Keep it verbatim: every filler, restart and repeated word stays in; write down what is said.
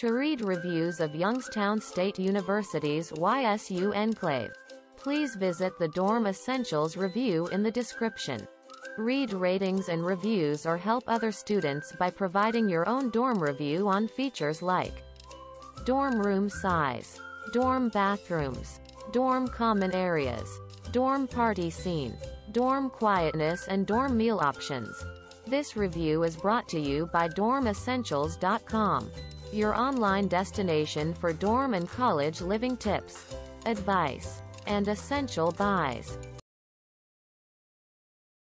To read reviews of Youngstown State University's Y S U Enclave, please visit the Dorm Essentials review in the description. Read ratings and reviews or help other students by providing your own dorm review on features like dorm room size, dorm bathrooms, dorm common areas, dorm party scene, dorm quietness and dorm meal options. This review is brought to you by dorm essentials dot com, your online destination for dorm and college living tips, advice, and essential buys.